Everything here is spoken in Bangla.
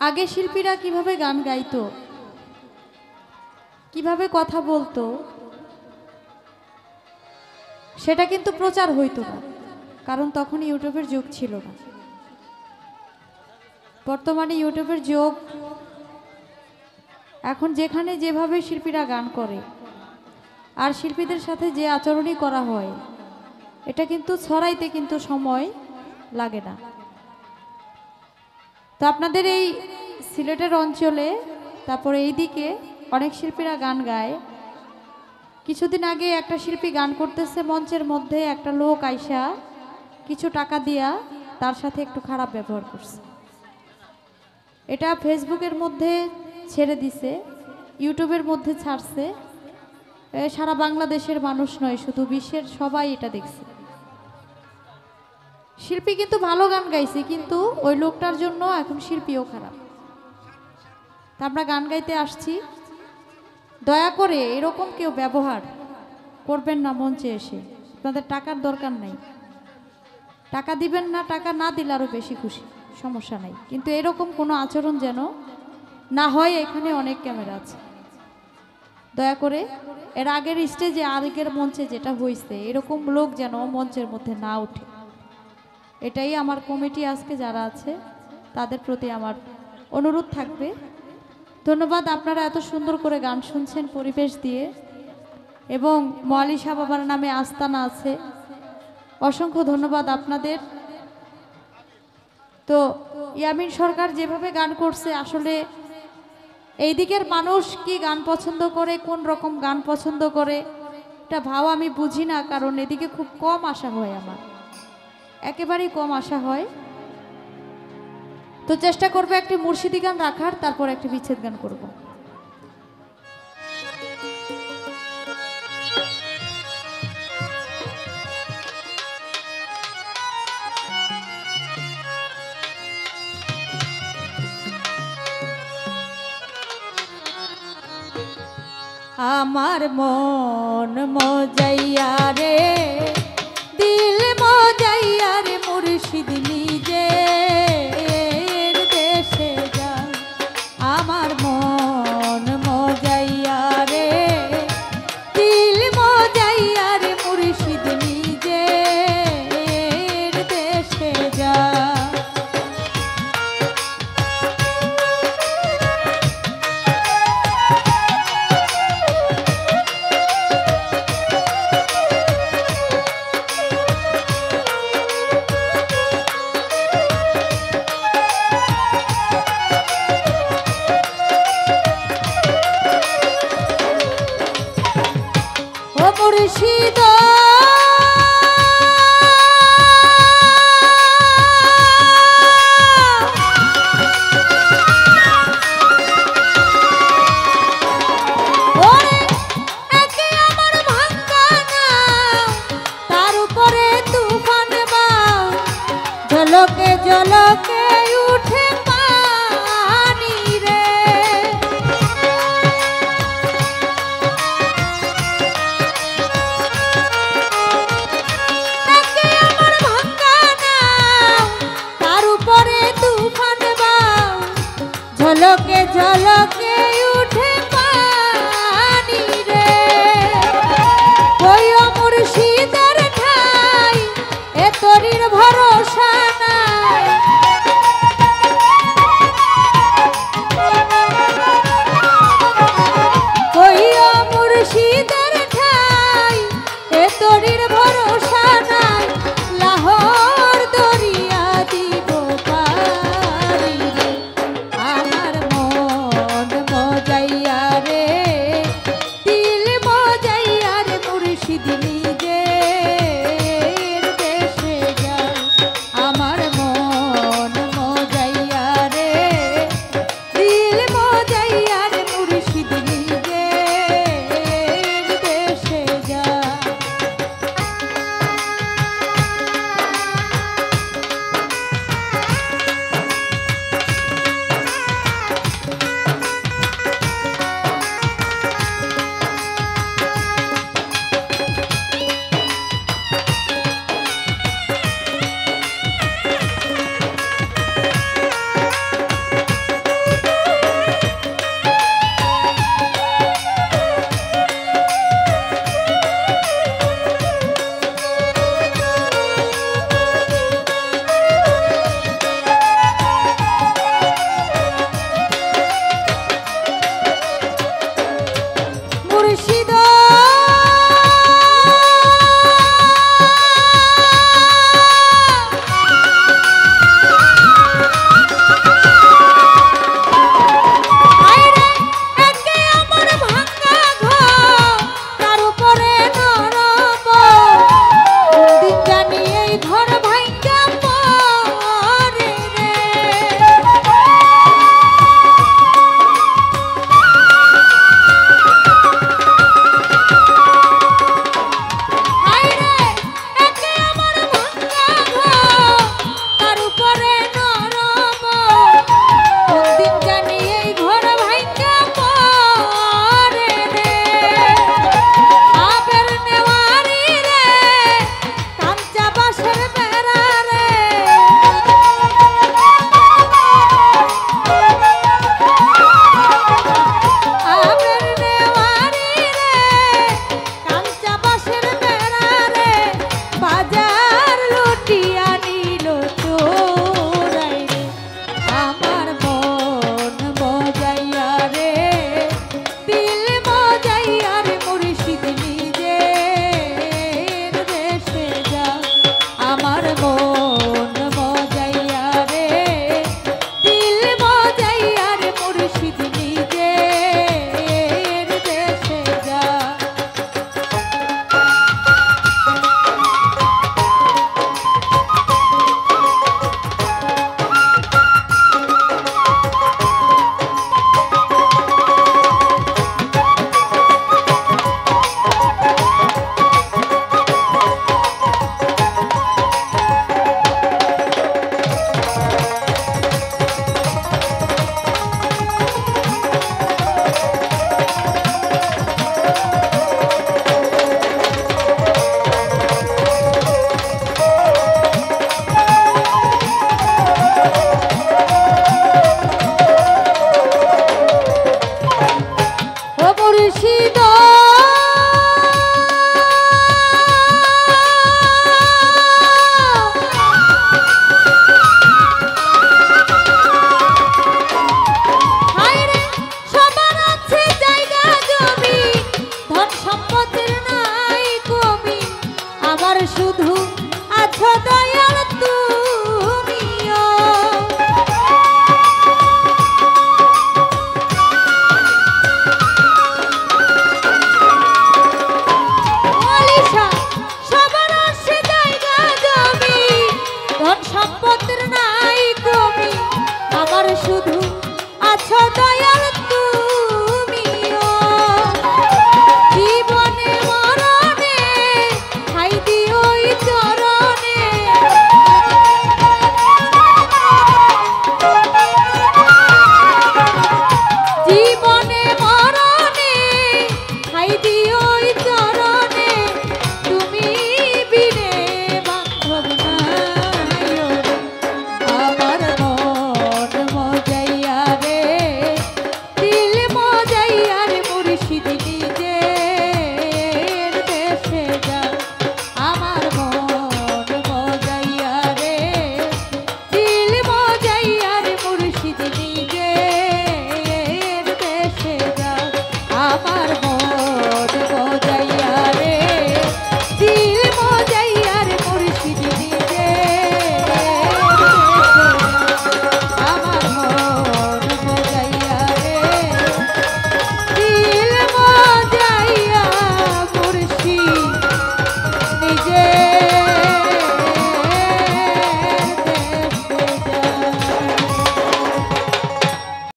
আগে শিল্পীরা কিভাবে গান গাইতো, কিভাবে কথা বলতো, সেটা কিন্তু প্রচার হইতো না, কারণ তখন ইউটিউবের যুগ ছিল না। বর্তমানে ইউটিউবের যুগ, এখন যেখানে যেভাবে শিল্পীরা গান করে আর শিল্পীদের সাথে যে আচরণই করা হয়, এটা কিন্তু ছড়াইতে কিন্তু সময় লাগে না। তো আপনাদের এই সিলেটের অঞ্চলে, তারপরে এই দিকে অনেক শিল্পীরা গান গায়। কিছুদিন আগে একটা শিল্পী গান করতেছে, মঞ্চের মধ্যে একটা লোক আইসা কিছু টাকা দিয়া তার সাথে একটু খারাপ ব্যবহার করছে। এটা ফেসবুকের মধ্যে ছেড়ে দিছে, ইউটিউবের মধ্যে ছাড়ছে। সারা বাংলাদেশের মানুষ নয়, শুধু বিশ্বের সবাই এটা দেখছে। শিল্পী কিন্তু ভালো গান গাইছে, কিন্তু ওই লোকটার জন্য এখন শিল্পীও খারাপ। তা আমরা গান গাইতে আসছি, দয়া করে এরকম কেউ ব্যবহার করবেন না মঞ্চে এসে। আপনাদের টাকার দরকার নাই, টাকা দিবেন না, টাকা না দিলে আরও বেশি খুশি, সমস্যা নাই, কিন্তু এরকম কোনো আচরণ যেন না হয়। এখানে অনেক ক্যামেরা আছে, দয়া করে এর আগের স্টেজে, আগের মঞ্চে যেটা হয়েছে, এরকম লোক যেন মঞ্চের মধ্যে না ওঠে। এটাই আমার কমিটি আজকে যারা আছে তাদের প্রতি আমার অনুরোধ থাকবে। ধন্যবাদ, আপনারা এত সুন্দর করে গান শুনছেন পরিবেশ দিয়ে, এবং মোয়ালিশা বাবার নামে আস্তানা আছে, অসংখ্য ধন্যবাদ আপনাদের। তো ইয়ামিন সরকার যেভাবে গান করছে, আসলে এই দিকের মানুষ কি গান পছন্দ করে, কোন রকম গান পছন্দ করে, এটা ভাও আমি বুঝি না, কারণ এদিকে খুব কম আসা হয়, আমার একেবারেই কম আসা হয়। তো চেষ্টা করবো একটি মুর্শিদি গান রাখার, তারপর একটি বিচ্ছেদ গান করব। আমার মন মজাইয়া রে, দিল মজাইয়া রে, মুর্শিদ নিজের দেশে যা। আমার মন মজাইয়া রে, দিল মজাইয়া রে, মুর্শিদ নিজের দেশে যা। মুর্শিদ তার উপরে তুফান বাও, ঝলকে ঝলকে উঠে পানি রে। ঝলকে ঝলকে উঠে পানি রে, ওই মুর্শিদের ঠাই এ তরির ভরসা নাই। ওই মুর্শিদের ঠাই এ তরির ভরসা নাই, লাহোর দরিয়া দিব পারি রে। আমার মন রে